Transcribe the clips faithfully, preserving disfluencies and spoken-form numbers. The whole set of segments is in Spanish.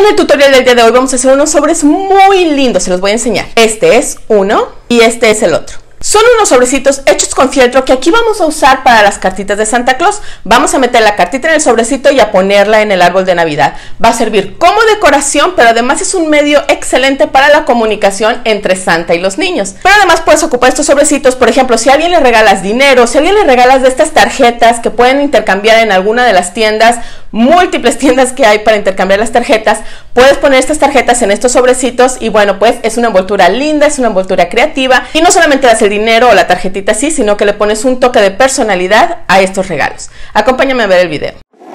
En el tutorial del día de hoy vamos a hacer unos sobres muy lindos, se los voy a enseñar. Este es uno y este es el otro. Son unos sobrecitos hechos con fieltro que aquí vamos a usar para las cartitas de Santa Claus. Vamos a meter la cartita en el sobrecito y a ponerla en el árbol de Navidad. Va a servir como decoración, pero además es un medio excelente para la comunicación entre Santa y los niños. Pero además puedes ocupar estos sobrecitos, por ejemplo, si a alguien le regalas dinero, si a alguien le regalas de estas tarjetas que pueden intercambiar en alguna de las tiendas, múltiples tiendas que hay para intercambiar las tarjetas, puedes poner estas tarjetas en estos sobrecitos y bueno, pues es una envoltura linda, es una envoltura creativa y no solamente das el dinero o la tarjetita así, sino que le pones un toque de personalidad a estos regalos. Acompáñame a ver el video.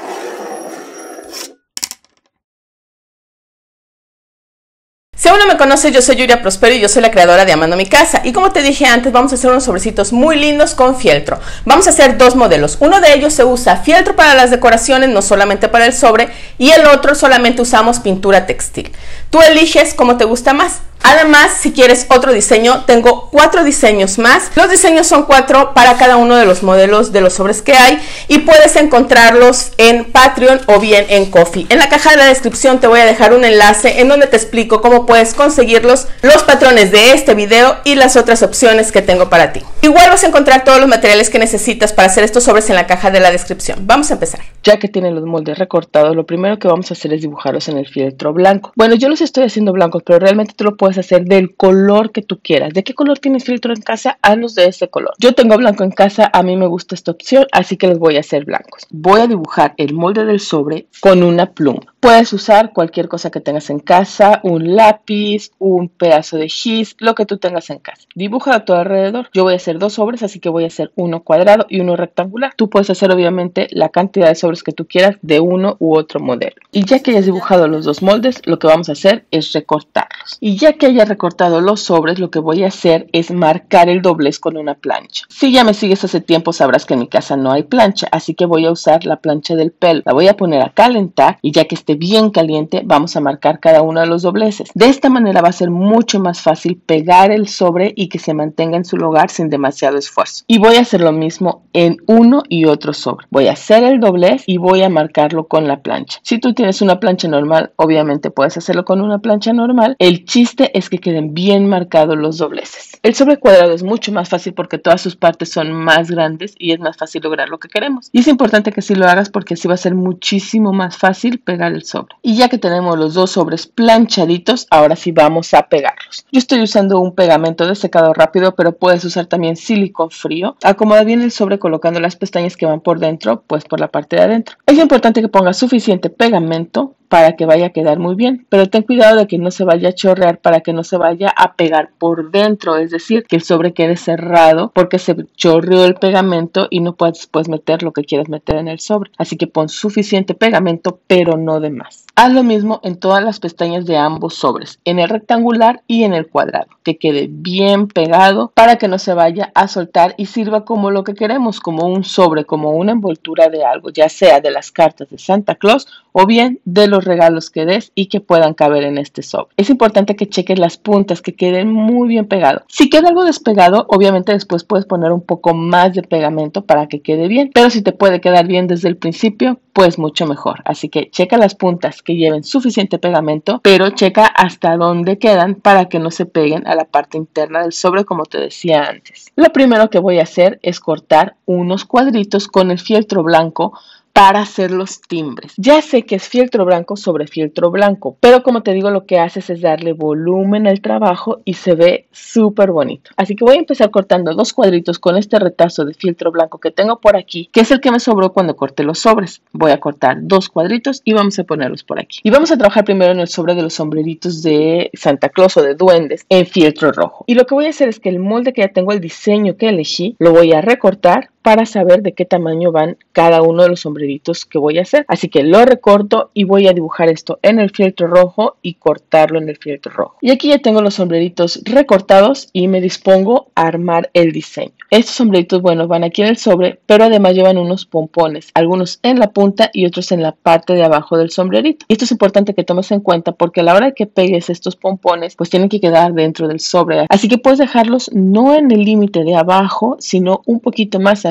Si aún no me conoces, yo soy Yuria Prospero y yo soy la creadora de Amando Mi Casa. Y como te dije antes, vamos a hacer unos sobrecitos muy lindos con fieltro. Vamos a hacer dos modelos. Uno de ellos se usa fieltro para las decoraciones, no solamente para el sobre. Y el otro solamente usamos pintura textil. Tú eliges cómo te gusta más. Además, si quieres otro diseño, tengo cuatro diseños más. Los diseños son cuatro para cada uno de los modelos de los sobres que hay y puedes encontrarlos en Patreon o bien en Ko-fi. En la caja de la descripción te voy a dejar un enlace en donde te explico cómo puedes conseguirlos, los patrones de este video y las otras opciones que tengo para ti. Igual vas a encontrar todos los materiales que necesitas para hacer estos sobres en la caja de la descripción. Vamos a empezar. Ya que tienen los moldes recortados, lo primero que vamos a hacer es dibujarlos en el fieltro blanco. Bueno, yo los estoy haciendo blancos, pero realmente tú lo puedes hacer del color que tú quieras. ¿De qué color tienes fieltro en casa? Hazlos de ese color. Yo tengo blanco en casa, a mí me gusta esta opción, así que los voy a hacer blancos. Voy a dibujar el molde del sobre con una pluma. Puedes usar cualquier cosa que tengas en casa, un lápiz, un pedazo de gis, lo que tú tengas en casa. Dibuja a todo alrededor. Yo voy a hacer dos sobres, así que voy a hacer uno cuadrado y uno rectangular. Tú puedes hacer obviamente la cantidad de sobres que tú quieras de uno u otro modelo. Y ya que hayas dibujado los dos moldes, lo que vamos a hacer es recortarlos. Y ya que hayas recortado los sobres, lo que voy a hacer es marcar el doblez con una plancha. Si ya me sigues hace tiempo, sabrás que en mi casa no hay plancha, así que voy a usar la plancha del pelo. La voy a poner a calentar y ya que esté bien caliente, vamos a marcar cada uno de los dobleces. De esta manera va a ser mucho más fácil pegar el sobre y que se mantenga en su lugar sin demasiado esfuerzo. Y voy a hacer lo mismo en uno y otro sobre. Voy a hacer el doblez y voy a marcarlo con la plancha. Si tú tienes una plancha normal, obviamente puedes hacerlo con una plancha normal. El chiste es que queden bien marcados los dobleces. El sobre cuadrado es mucho más fácil porque todas sus partes son más grandes y es más fácil lograr lo que queremos. Y es importante que así lo hagas porque así va a ser muchísimo más fácil pegar el sobre. Y ya que tenemos los dos sobres planchaditos, ahora sí vamos a pegarlos. Yo estoy usando un pegamento de secado rápido, pero puedes usar también silicón frío. Acomoda bien el sobre colocando las pestañas que van por dentro, pues por la parte de adentro. Es importante que pongas suficiente pegamento para que vaya a quedar muy bien, pero ten cuidado de que no se vaya a chorrear para que no se vaya a pegar por dentro, es decir, que el sobre quede cerrado porque se chorreó el pegamento y no puedes después meter lo que quieres meter en el sobre. Así que pon suficiente pegamento, pero no de más. Haz lo mismo en todas las pestañas de ambos sobres, en el rectangular y en el cuadrado, que quede bien pegado para que no se vaya a soltar y sirva como lo que queremos, como un sobre, como una envoltura de algo, ya sea de las cartas de Santa Claus o bien de los regalos que des y que puedan caber en este sobre. Es importante que cheques las puntas, que queden muy bien pegados. Si queda algo despegado, obviamente después puedes poner un poco más de pegamento para que quede bien, pero si te puede quedar bien desde el principio, pues mucho mejor. Así que checa las puntas que lleven suficiente pegamento, pero checa hasta dónde quedan para que no se peguen a la parte interna del sobre, como te decía antes. Lo primero que voy a hacer es cortar unos cuadritos con el fieltro blanco para hacer los timbres. Ya sé que es fieltro blanco sobre fieltro blanco, pero como te digo, lo que haces es darle volumen al trabajo y se ve súper bonito. Así que voy a empezar cortando dos cuadritos con este retazo de fieltro blanco que tengo por aquí, que es el que me sobró cuando corté los sobres. Voy a cortar dos cuadritos y vamos a ponerlos por aquí. Y vamos a trabajar primero en el sobre de los sombreritos de Santa Claus o de duendes en fieltro rojo. Y lo que voy a hacer es que el molde que ya tengo, el diseño que elegí, lo voy a recortar para saber de qué tamaño van cada uno de los sombreritos que voy a hacer. Así que lo recorto y voy a dibujar esto en el fieltro rojo y cortarlo en el fieltro rojo. Y aquí ya tengo los sombreritos recortados y me dispongo a armar el diseño. Estos sombreritos, bueno, van aquí en el sobre, pero además llevan unos pompones, algunos en la punta y otros en la parte de abajo del sombrerito. Y esto es importante que tomes en cuenta porque a la hora de que pegues estos pompones, pues tienen que quedar dentro del sobre. Así que puedes dejarlos no en el límite de abajo, sino un poquito más arriba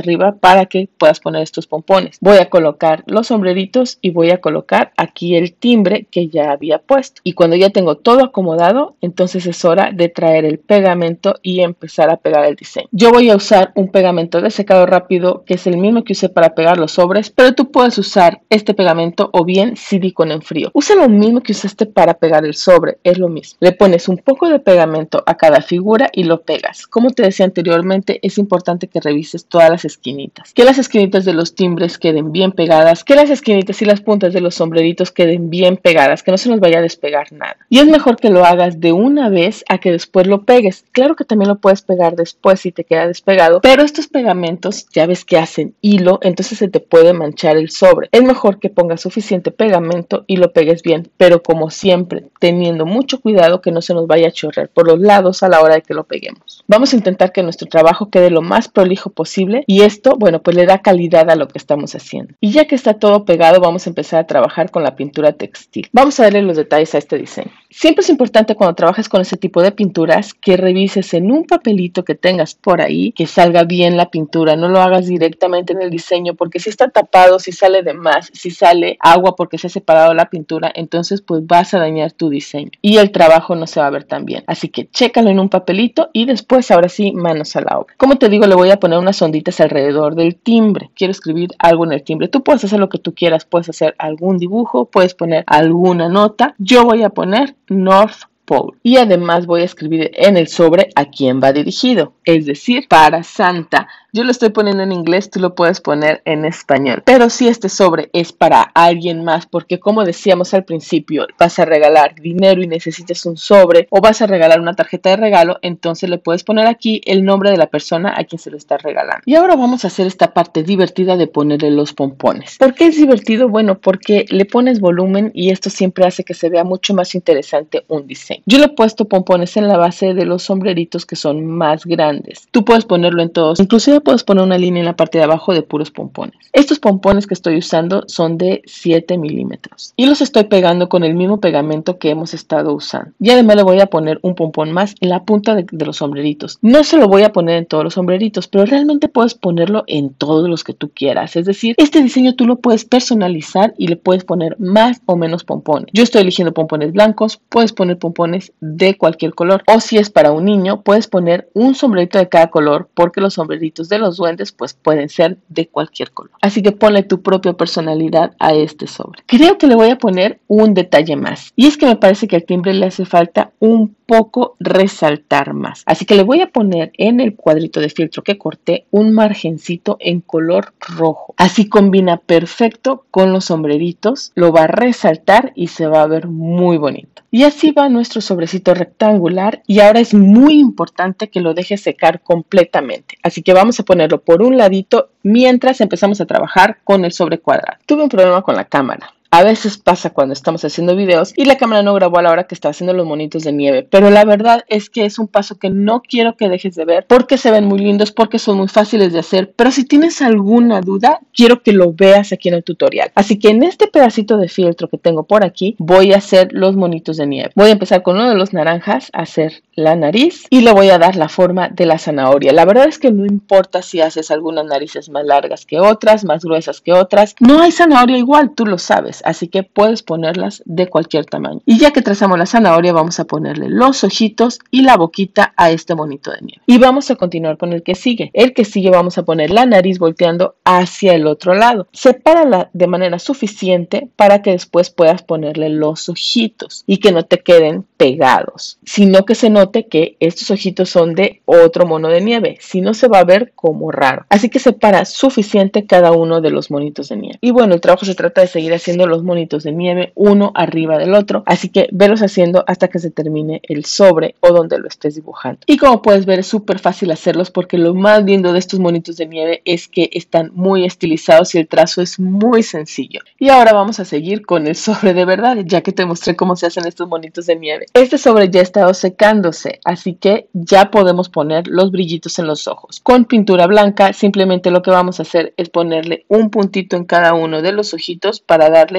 arriba para que puedas poner estos pompones. Voy a colocar los sombreritos y voy a colocar aquí el timbre que ya había puesto. Y cuando ya tengo todo acomodado, entonces es hora de traer el pegamento y empezar a pegar el diseño. Yo voy a usar un pegamento de secado rápido que es el mismo que usé para pegar los sobres, pero tú puedes usar este pegamento o bien silicona en frío. Usa lo mismo que usaste para pegar el sobre, es lo mismo. Le pones un poco de pegamento a cada figura y lo pegas. Como te decía anteriormente, es importante que revises todas las esquinitas, que las esquinitas de los timbres queden bien pegadas, que las esquinitas y las puntas de los sombreritos queden bien pegadas, que no se nos vaya a despegar nada. Y es mejor que lo hagas de una vez a que después lo pegues. Claro que también lo puedes pegar después si te queda despegado, pero estos pegamentos ya ves que hacen hilo, entonces se te puede manchar el sobre. Es mejor que pongas suficiente pegamento y lo pegues bien, pero como siempre, teniendo mucho cuidado que no se nos vaya a chorrear por los lados a la hora de que lo peguemos. Vamos a intentar que nuestro trabajo quede lo más prolijo posible y esto, bueno, pues le da calidad a lo que estamos haciendo. Y ya que está todo pegado, vamos a empezar a trabajar con la pintura textil. Vamos a darle los detalles a este diseño. Siempre es importante cuando trabajes con este tipo de pinturas que revises en un papelito que tengas por ahí que salga bien la pintura. No lo hagas directamente en el diseño porque si está tapado, si sale de más, si sale agua porque se ha separado la pintura, entonces pues vas a dañar tu diseño y el trabajo no se va a ver tan bien. Así que chécalo en un papelito y después ahora sí manos a la obra. Como te digo, le voy a poner unas onditas alrededor del timbre. Quiero escribir algo en el timbre. Tú puedes hacer lo que tú quieras, puedes hacer algún dibujo, puedes poner alguna nota. Yo voy a poner North Pole. Y además voy a escribir en el sobre a quién va dirigido, es decir, para Santa. Yo lo estoy poniendo en inglés, tú lo puedes poner en español. Pero si este sobre es para alguien más, porque como decíamos al principio, vas a regalar dinero y necesitas un sobre o vas a regalar una tarjeta de regalo, entonces le puedes poner aquí el nombre de la persona a quien se lo estás regalando. Y ahora vamos a hacer esta parte divertida de ponerle los pompones. ¿Por qué es divertido? Bueno, porque le pones volumen y esto siempre hace que se vea mucho más interesante un diseño. Yo le he puesto pompones en la base de los sombreritos que son más grandes. Tú puedes ponerlo en todos, inclusive puedes poner una línea en la parte de abajo de puros pompones. Estos pompones que estoy usando son de siete milímetros y los estoy pegando con el mismo pegamento que hemos estado usando. Y además le voy a poner un pompón más en la punta de, de los sombreritos. No se lo voy a poner en todos los sombreritos, pero realmente puedes ponerlo en todos los que tú quieras. Es decir, este diseño tú lo puedes personalizar y le puedes poner más o menos pompones. Yo estoy eligiendo pompones blancos, puedes poner pompones de cualquier color. O si es para un niño, puedes poner un sombrerito de cada color porque los sombreritos de los duendes pues pueden ser de cualquier color. Así que ponle tu propia personalidad a este sobre. Creo que le voy a poner un detalle más y es que me parece que al timbre le hace falta un poco resaltar más. Así que le voy a poner en el cuadrito de fieltro que corté un margencito en color rojo. Así combina perfecto con los sombreritos, lo va a resaltar y se va a ver muy bonito. Y así va nuestro sobrecito rectangular y ahora es muy importante que lo dejes secar completamente. Así que vamos a ponerlo por un ladito mientras empezamos a trabajar con el sobre cuadrado. Tuve un problema con la cámara. A veces pasa cuando estamos haciendo videos y la cámara no grabó a la hora que estaba haciendo los monitos de nieve, pero la verdad es que es un paso que no quiero que dejes de ver porque se ven muy lindos, porque son muy fáciles de hacer, pero si tienes alguna duda, quiero que lo veas aquí en el tutorial. Así que en este pedacito de fieltro que tengo por aquí, voy a hacer los monitos de nieve. Voy a empezar con uno de los naranjas, a hacer la nariz y le voy a dar la forma de la zanahoria. La verdad es que no importa si haces algunas narices más largas que otras, más gruesas que otras, no hay zanahoria igual, tú lo sabes. Así que puedes ponerlas de cualquier tamaño. Y ya que trazamos la zanahoria, vamos a ponerle los ojitos y la boquita a este monito de nieve. Y vamos a continuar con el que sigue. El que sigue vamos a poner la nariz volteando hacia el otro lado. Sepárala de manera suficiente para que después puedas ponerle los ojitos y que no te queden pegados, sino que se note que estos ojitos son de otro mono de nieve. Si no, se va a ver como raro. Así que separa suficiente cada uno de los monitos de nieve. Y bueno, el trabajo se trata de seguir haciendo los monitos de nieve uno arriba del otro, así que velos haciendo hasta que se termine el sobre o donde lo estés dibujando. Y como puedes ver, es súper fácil hacerlos porque lo más lindo de estos monitos de nieve es que están muy estilizados y el trazo es muy sencillo. Y ahora vamos a seguir con el sobre de verdad, ya que te mostré cómo se hacen estos monitos de nieve. Este sobre ya ha estado secándose, así que ya podemos poner los brillitos en los ojos. Con pintura blanca simplemente lo que vamos a hacer es ponerle un puntito en cada uno de los ojitos para darle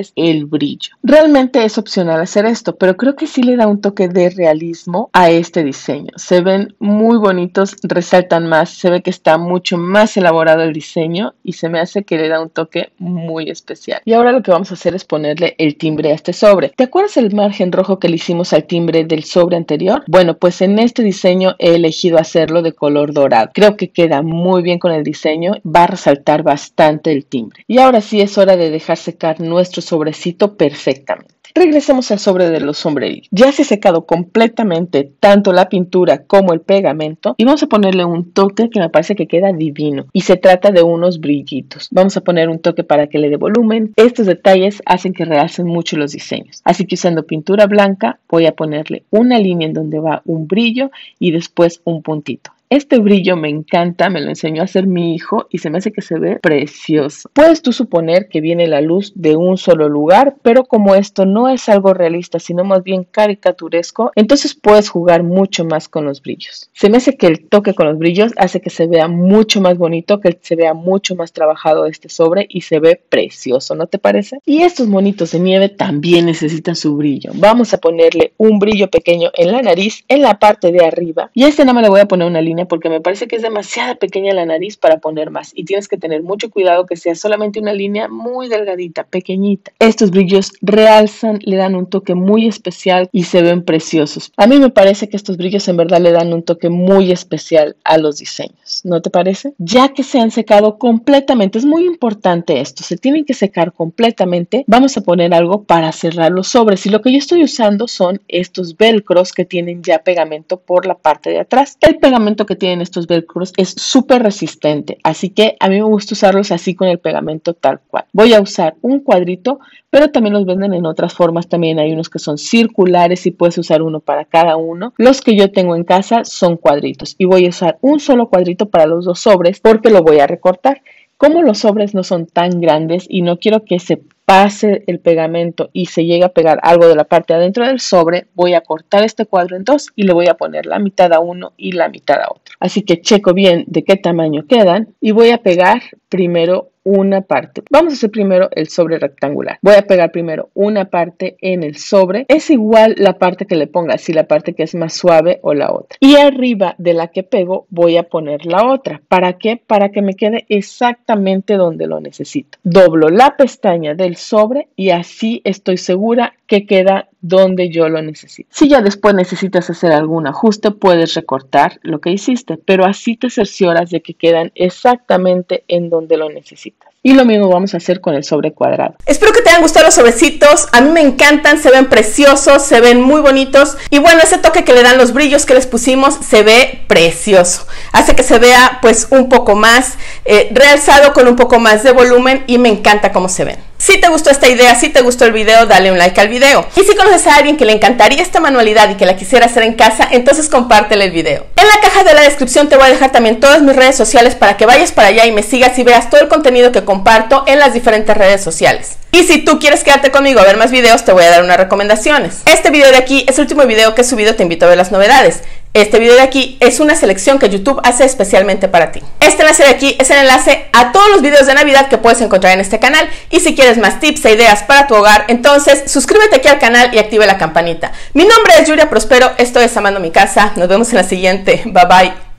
es el brillo. Realmente es opcional hacer esto, pero creo que sí le da un toque de realismo a este diseño. Se ven muy bonitos, resaltan más, se ve que está mucho más elaborado el diseño y se me hace que le da un toque muy especial. Y ahora lo que vamos a hacer es ponerle el timbre a este sobre. ¿Te acuerdas el margen rojo que le hicimos al timbre del sobre anterior? Bueno, pues en este diseño he elegido hacerlo de color dorado. Creo que queda muy bien con el diseño, va a resaltar bastante el timbre. Y ahora sí es hora de dejar secar nuestro sobrecito perfectamente. Regresemos al sobre de los sombrerillos. Ya se ha secado completamente tanto la pintura como el pegamento y vamos a ponerle un toque que me parece que queda divino y se trata de unos brillitos. Vamos a poner un toque para que le dé volumen. Estos detalles hacen que realcen mucho los diseños. Así que usando pintura blanca voy a ponerle una línea en donde va un brillo y después un puntito. Este brillo me encanta, me lo enseñó a hacer mi hijo y se me hace que se ve precioso. Puedes tú suponer que viene la luz de un solo lugar, pero como esto no es algo realista, sino más bien caricaturesco, entonces puedes jugar mucho más con los brillos. Se me hace que el toque con los brillos hace que se vea mucho más bonito, que se vea mucho más trabajado este sobre y se ve precioso, ¿no te parece? Y estos monitos de nieve también necesitan su brillo. Vamos a ponerle un brillo pequeño en la nariz, en la parte de arriba, y a este nada más le voy a poner una línea porque me parece que es demasiado pequeña la nariz para poner más y tienes que tener mucho cuidado que sea solamente una línea muy delgadita, pequeñita. Estos brillos realzan, le dan un toque muy especial y se ven preciosos. A mí me parece que estos brillos en verdad le dan un toque muy especial a los diseños, ¿no te parece? Ya que se han secado completamente, es muy importante esto, se tienen que secar completamente. Vamos a poner algo para cerrar los sobres y lo que yo estoy usando son estos velcros que tienen ya pegamento por la parte de atrás. El pegamento que tienen estos velcros es súper resistente, así que a mí me gusta usarlos así con el pegamento tal cual. Voy a usar un cuadrito, pero también los venden en otras formas, también hay unos que son circulares y puedes usar uno para cada uno. Los que yo tengo en casa son cuadritos y voy a usar un solo cuadrito para los dos sobres porque lo voy a recortar. Como los sobres no son tan grandes y no quiero que se pase el pegamento y se llegue a pegar algo de la parte adentro del sobre, voy a cortar este cuadro en dos y le voy a poner la mitad a uno y la mitad a otro. Así que checo bien de qué tamaño quedan y voy a pegar primero una parte. Vamos a hacer primero el sobre rectangular. Voy a pegar primero una parte en el sobre. Es igual la parte que le ponga, si la parte que es más suave o la otra. Y arriba de la que pego voy a poner la otra. ¿Para qué? Para que me quede exactamente donde lo necesito. Doblo la pestaña del sobre y así estoy segura que queda donde yo lo necesito. Si ya después necesitas hacer algún ajuste, puedes recortar lo que hiciste, pero así te cercioras de que quedan exactamente en donde lo necesitas. Y lo mismo vamos a hacer con el sobre cuadrado. Espero que te hayan gustado los sobrecitos. A mí me encantan, se ven preciosos, se ven muy bonitos. Y bueno, ese toque que le dan los brillos que les pusimos se ve precioso. Hace que se vea pues un poco más eh, realzado con un poco más de volumen y me encanta cómo se ven. Si te gustó esta idea, si te gustó el video, dale un like al video. Y si conoces a alguien que le encantaría esta manualidad y que la quisiera hacer en casa, entonces compártele el video. En la caja de la descripción te voy a dejar también todas mis redes sociales para que vayas para allá y me sigas y veas todo el contenido que comparto en las diferentes redes sociales. Y si tú quieres quedarte conmigo a ver más videos, te voy a dar unas recomendaciones. Este video de aquí es el último video que he subido, te invito a ver las novedades. Este video de aquí es una selección que YouTube hace especialmente para ti. Este enlace de aquí es el enlace a todos los videos de Navidad que puedes encontrar en este canal. Y si quieres más tips e ideas para tu hogar, entonces suscríbete aquí al canal y activa la campanita. Mi nombre es Yuria Prospero, esto es Amando Mi Casa. Nos vemos en la siguiente. Bye bye.